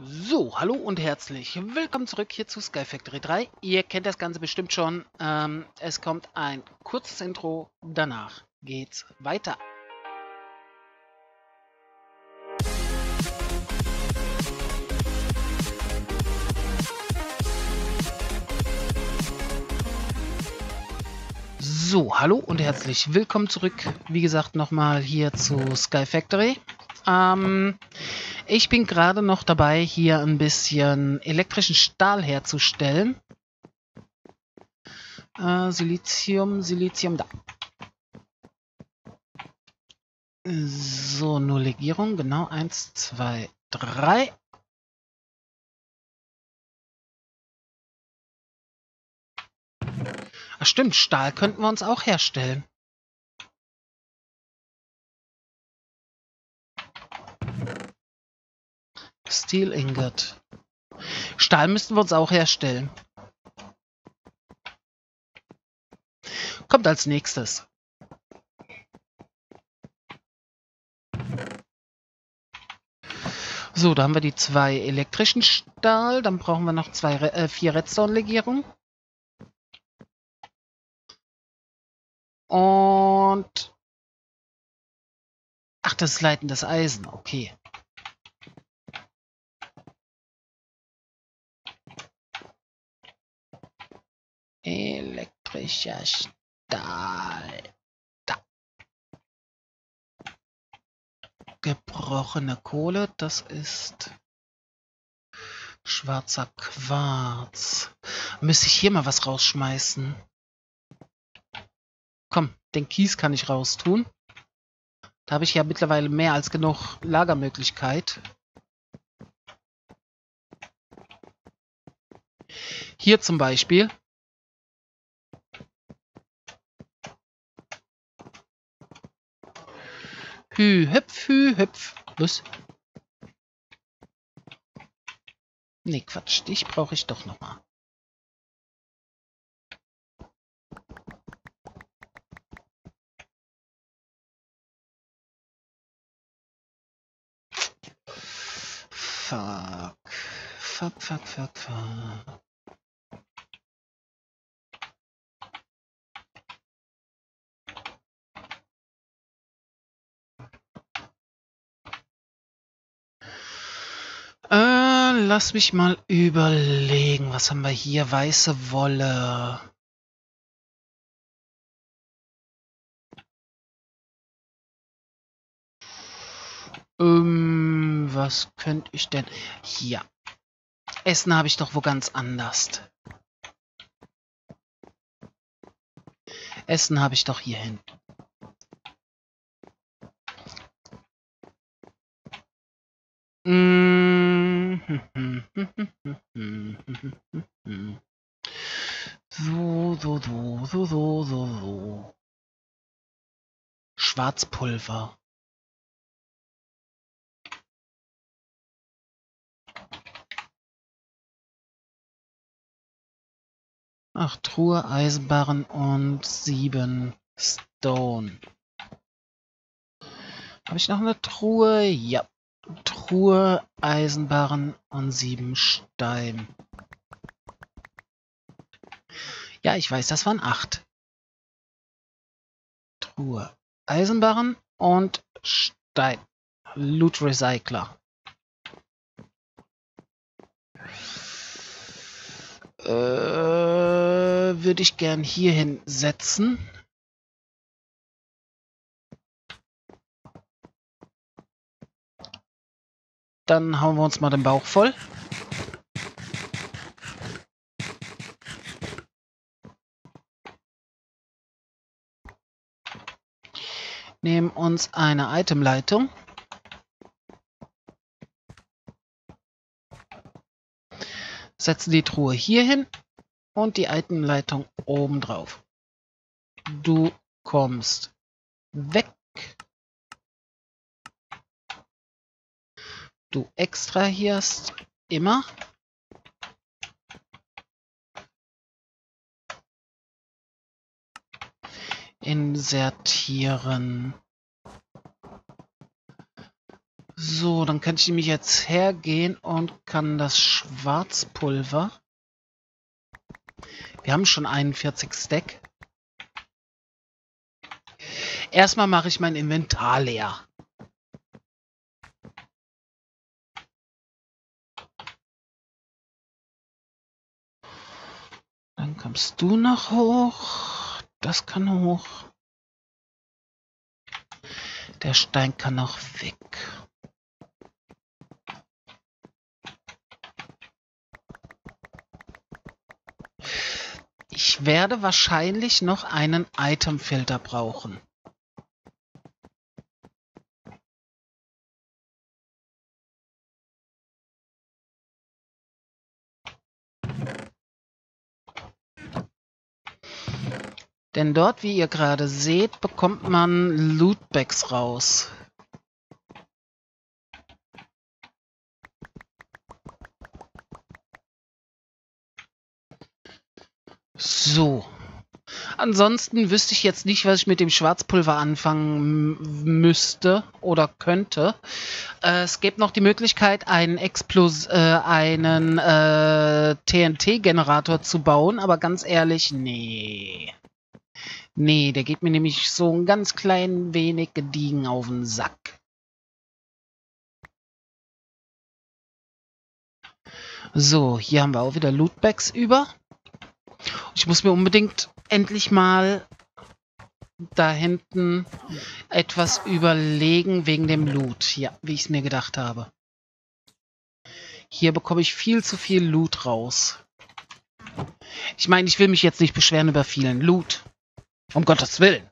So, hallo und herzlich willkommen zurück hier zu Sky Factory 3. Ihr kennt das Ganze bestimmt schon. Es kommt ein kurzes Intro, danach geht's weiter. So, hallo und herzlich willkommen zurück. Wie gesagt, nochmal hier zu Sky Factory. Ich bin gerade noch dabei, hier ein bisschen elektrischen Stahl herzustellen. Silizium da. So, nur Legierung, genau. 1, 2, 3. Ach stimmt, Stahl könnten wir uns auch herstellen. Steel Ingot. Stahl müssten wir uns auch herstellen. Kommt als nächstes. So, da haben wir die 2 elektrischen Stahl. Dann brauchen wir noch 4 Redstone-Legierungen. Und... Ach, das ist leitendes Eisen. Okay. Elektrischer Stahl. Da. Gebrochene Kohle, das ist schwarzer Quarz. Müsste ich hier mal was rausschmeißen? Komm, den Kies kann ich raustun. Da habe ich ja mittlerweile mehr als genug Lagermöglichkeit. Hier zum Beispiel. Hü, hüpf. Was? Nee, Quatsch, dich brauche ich doch nochmal. Fuck. Lass mich mal überlegen. Was haben wir hier? Weiße Wolle. Was könnte ich denn? Hier. Essen habe ich doch wo ganz anders. Essen habe ich doch hier hinten. So. Schwarzpulver. Ach, Truhe, Eisenbarren und 7 Stone. Habe ich noch eine Truhe? Ja. Truhe, Eisenbarren und 7 Stein. Ja, ich weiß, das waren 8. Truhe, Eisenbarren und Stein. Loot Recycler. Würde ich gern hierhin setzen. Dann hauen wir uns mal den Bauch voll. Nehmen uns eine Itemleitung. Setzen die Truhe hier hin und die Itemleitung oben drauf. Du kommst weg. Du extrahierst immer. Insertieren. So, dann kann ich nämlich jetzt hergehen und kann das Schwarzpulver. Wir haben schon 41 Stack. Erstmal mache ich mein Inventar leer. Dann kommst du noch hoch. Das kann hoch. Der Stein kann noch weg. Ich werde wahrscheinlich noch einen Itemfilter brauchen. Denn dort, wie ihr gerade seht, bekommt man Lootbags raus. So. Ansonsten wüsste ich jetzt nicht, was ich mit dem Schwarzpulver anfangen müsste oder könnte. Es gibt noch die Möglichkeit, einen TNT-Generator zu bauen, aber ganz ehrlich, nee. Nee, der geht mir nämlich so ein ganz klein wenig gediegen auf den Sack. So, hier haben wir auch wieder Lootbags über. Ich muss mir unbedingt endlich mal da hinten etwas überlegen wegen dem Loot. Ja, wie ich es mir gedacht habe. Hier bekomme ich viel zu viel Loot raus. Ich meine, ich will mich jetzt nicht beschweren über vielen Loot. Um Gottes Willen.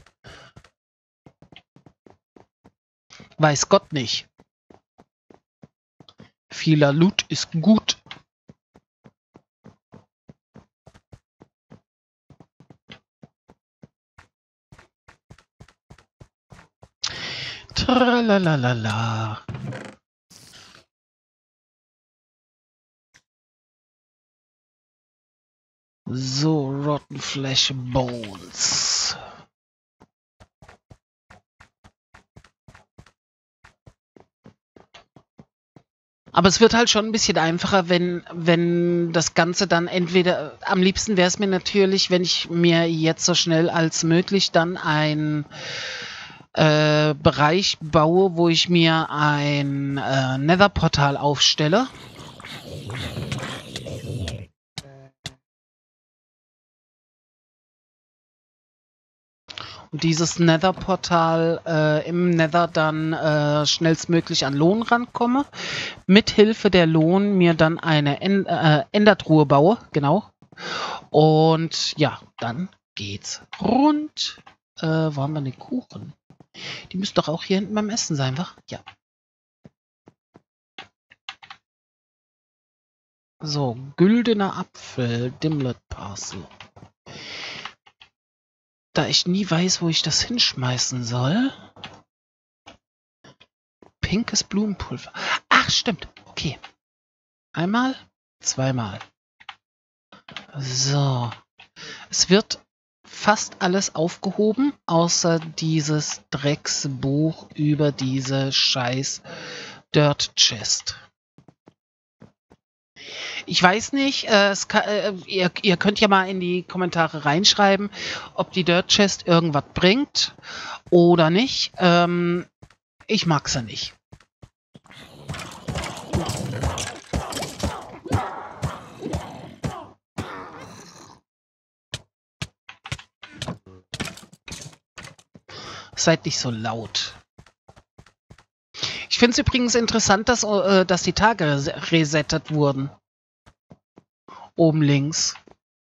Weiß Gott nicht. Vieler Loot ist gut. Tralalala. So, Rotten Flesh Bones. Aber es wird halt schon ein bisschen einfacher, wenn das Ganze dann entweder, am liebsten wäre es mir natürlich, wenn ich mir jetzt so schnell als möglich dann ein Bereich baue, wo ich mir ein Nether-Portal aufstelle. Und dieses Nether-Portal im Nether dann schnellstmöglich an Lohn rankomme. Mit Hilfe der Lohn mir dann eine Endertruhe baue, genau. Und ja, dann geht's rund. Wo haben wir den Kuchen? Die müsste doch auch hier hinten beim Essen sein, wa? Ja. So, güldener Apfel, Dimlet Parcel. Da ich nie weiß, wo ich das hinschmeißen soll. Pinkes Blumenpulver. Ach, stimmt. Okay. Einmal, zweimal. So. Es wird fast alles aufgehoben, außer dieses Drecksbuch über diese scheiß Dirt Chest. Ich weiß nicht, ihr könnt ja mal in die Kommentare reinschreiben, ob die Dirt Chest irgendwas bringt oder nicht. Ich mag sie nicht. Seid nicht so laut. Ich finde es übrigens interessant, dass die Tage resettet wurden. Oben links.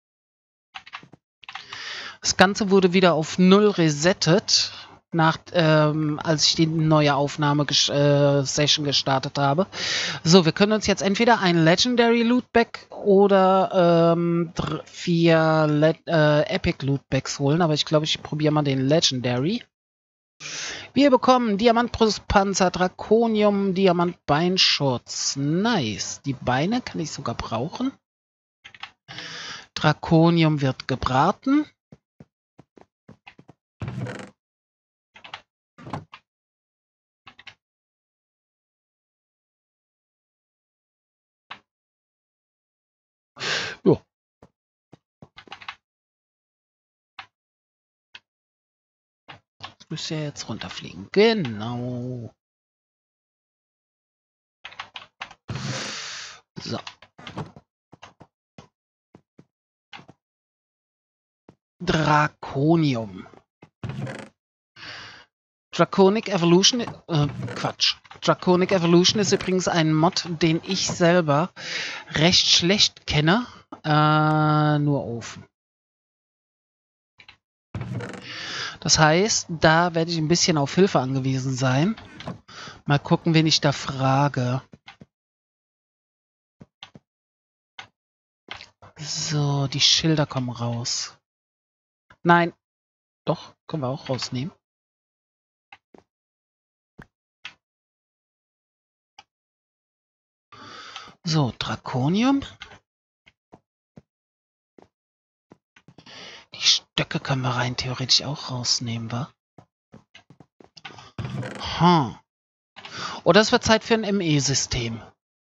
Das Ganze wurde wieder auf 0 resettet, als ich die neue Aufnahme-Session gestartet habe. So, wir können uns jetzt entweder ein Legendary Lootbag oder 4 Epic Lootbags holen, aber ich glaube, ich probiere mal den Legendary. Wir bekommen Diamantbrustpanzer, Drakonium, Diamantbeinschutz. Nice. Die Beine kann ich sogar brauchen. Drakonium wird gebraten. müsste ja jetzt runterfliegen. Genau. So. Draconium. Draconic Evolution, Quatsch. Draconic Evolution ist übrigens ein Mod, den ich selber recht schlecht kenne. Nur Ofen. Das heißt, da werde ich ein bisschen auf Hilfe angewiesen sein. Mal gucken, wen ich da frage. So, die Schilder kommen raus. Nein. Doch, können wir auch rausnehmen. So, Draconium. Die Stöcke können wir rein theoretisch auch rausnehmen, wa? Oder es wird Zeit für ein ME-System.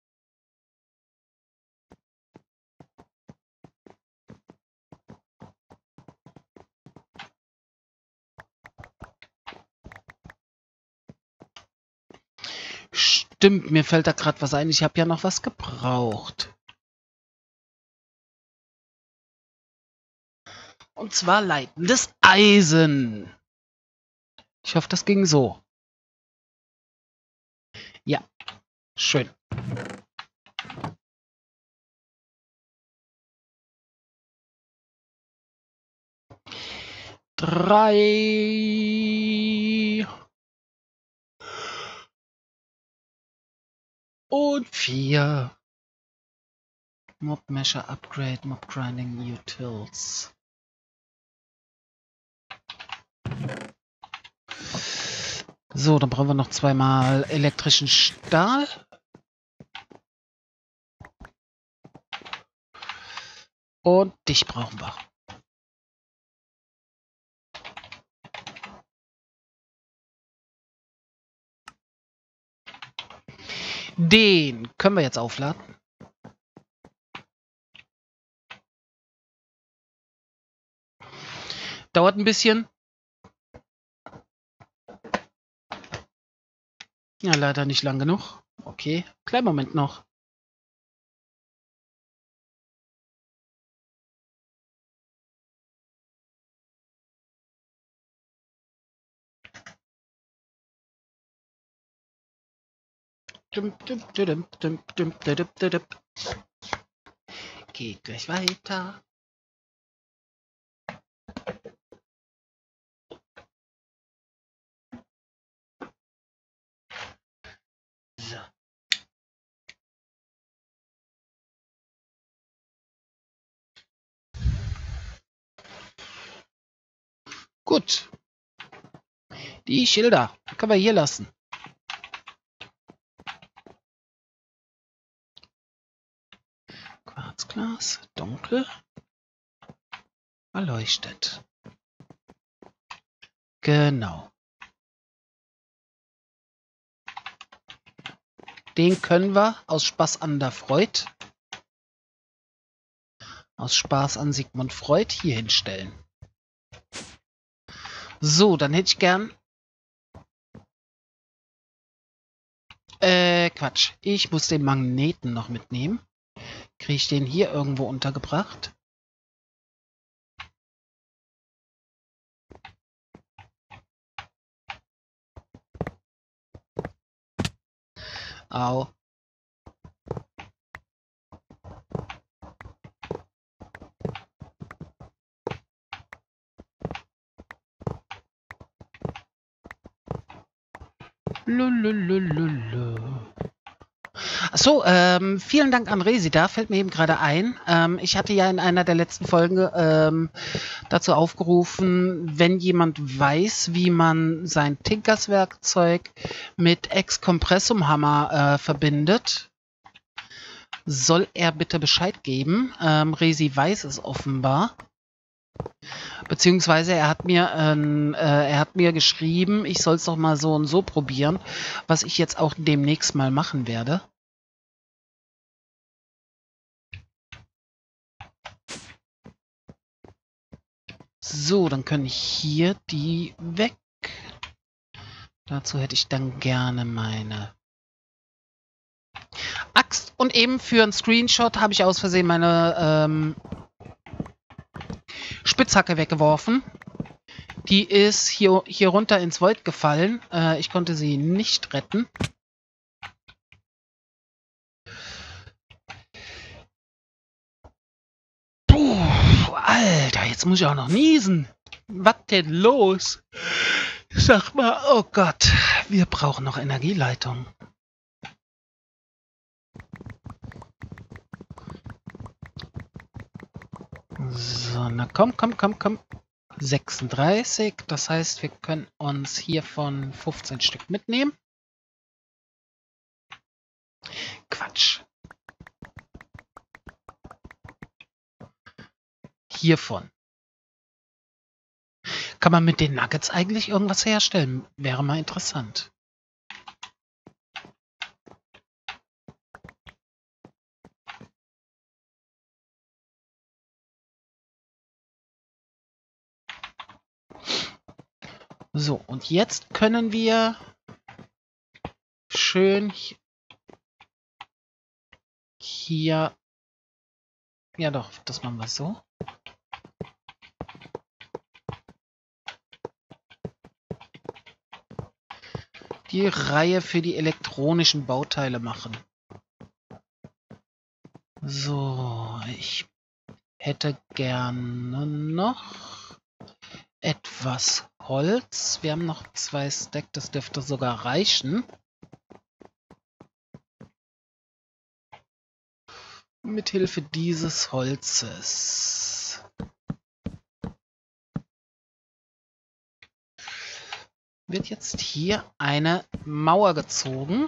Stimmt, mir fällt da gerade was ein. Ich habe ja noch was gebraucht. Und zwar leitendes Eisen. Ich hoffe, das ging so. Ja, schön. Drei. Und 4. Mob Measure Upgrade, Mob Grinding Utils. So, dann brauchen wir noch zweimal elektrischen Stahl. Und dich brauchen wir. Den können wir jetzt aufladen. Dauert ein bisschen. Ja, leider nicht lang genug. Okay, kleinen Moment noch. Geht gleich weiter. So. Gut. Die Schilder können wir hier lassen. Quarzglas, dunkel, erleuchtet. Genau. Den können wir aus Spaß an der Freud, aus Spaß an Sigmund Freud hier hinstellen. So, dann hätte ich gern... Quatsch. Ich muss den Magneten noch mitnehmen. Kriege ich den hier irgendwo untergebracht? Au. Lululululu. Achso, vielen Dank an Resi. Da fällt mir eben gerade ein. Ich hatte ja in einer der letzten Folgen dazu aufgerufen, wenn jemand weiß, wie man sein Tinkers-Werkzeug mit Ex-Kompressum-Hammer verbindet, soll er bitte Bescheid geben. Resi weiß es offenbar. Beziehungsweise er hat mir geschrieben, ich soll es doch mal so und so probieren, was ich jetzt auch demnächst mal machen werde. So, dann können hier die weg. Dazu hätte ich dann gerne meine Axt. Und eben für einen Screenshot habe ich aus Versehen meine Spitzhacke weggeworfen. Die ist hier runter ins Void gefallen. Ich konnte sie nicht retten. Puh, Alter, jetzt muss ich auch noch niesen. Was denn los? Sag mal, oh Gott, wir brauchen noch Energieleitung. So, na komm. 36, das heißt, wir können uns hiervon 15 Stück mitnehmen. Quatsch. Hiervon. Kann man mit den Nuggets eigentlich irgendwas herstellen? Wäre mal interessant. So, und jetzt können wir schön hier... Ja doch, das machen wir so. Die Reihe für die elektronischen Bauteile machen. So, ich hätte gerne noch etwas Holz. Wir haben noch 2 Stack, das dürfte sogar reichen. Mithilfe dieses Holzes. Wird jetzt hier eine Mauer gezogen.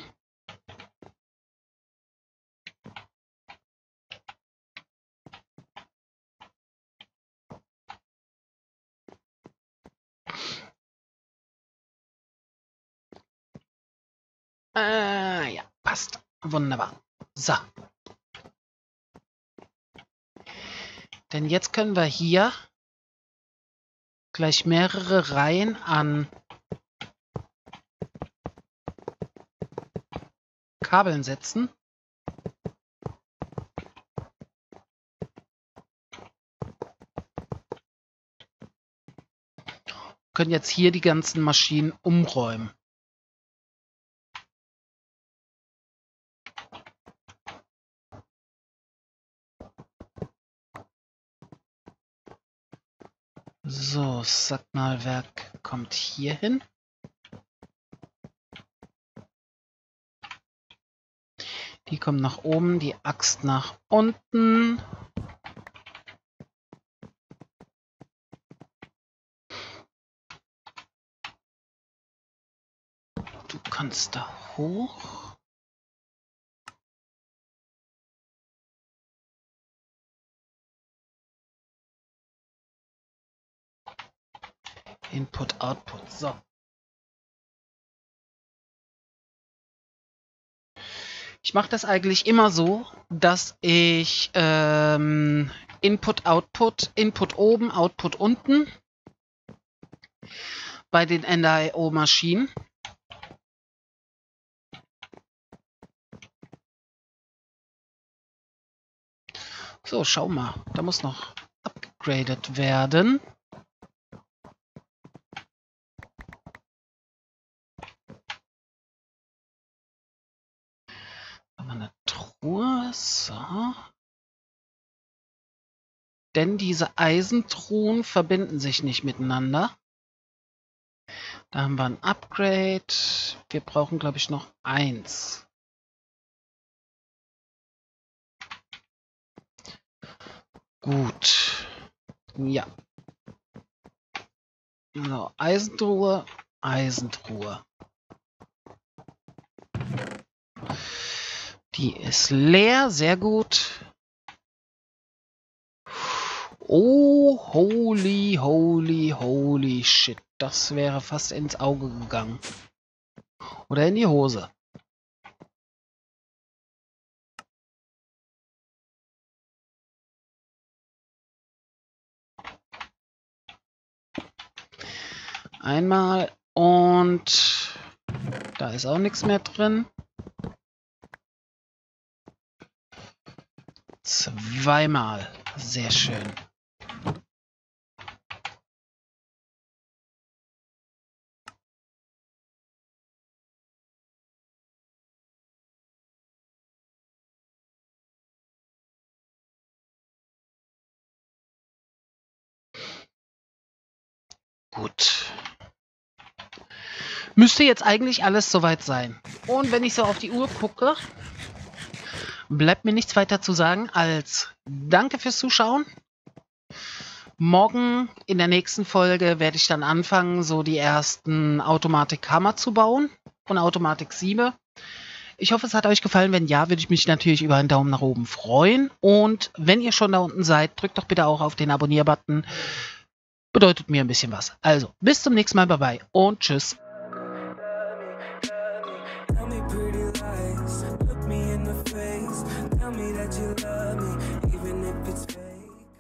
Ja, passt. Wunderbar. So. Denn jetzt können wir hier gleich mehrere Reihen an Kabeln setzen. Können jetzt hier die ganzen Maschinen umräumen. So, Signalwerk kommt hier hin. Die kommen nach oben, die Axt nach unten. Du kannst da hoch. Input, Output. So. Ich mache das eigentlich immer so, dass ich Input, Output, Input oben, Output unten bei den Ender.io-Maschinen. So, schau mal. Da muss noch upgraded werden. Eine Truhe. So. Denn diese Eisentruhen verbinden sich nicht miteinander. Da haben wir ein Upgrade. Wir brauchen, glaube ich, noch 1. Gut. Ja. So, Eisentruhe, Eisentruhe. Die ist leer, sehr gut. Oh, holy shit. Das wäre fast ins Auge gegangen. Oder in die Hose. Einmal und Da ist auch nichts mehr drin. Zweimal. Sehr schön. Gut. Müsste jetzt eigentlich alles soweit sein. Und wenn ich so auf die Uhr gucke, bleibt mir nichts weiter zu sagen als danke fürs Zuschauen. Morgen in der nächsten Folge werde ich dann anfangen, so die ersten Automatikhammer zu bauen und Automatik-Siebe. Ich hoffe, es hat euch gefallen. Wenn ja, würde ich mich natürlich über einen Daumen nach oben freuen. Und wenn ihr schon da unten seid, drückt doch bitte auch auf den Abonnier-Button. Bedeutet mir ein bisschen was. Also, bis zum nächsten Mal. Bye bye und tschüss.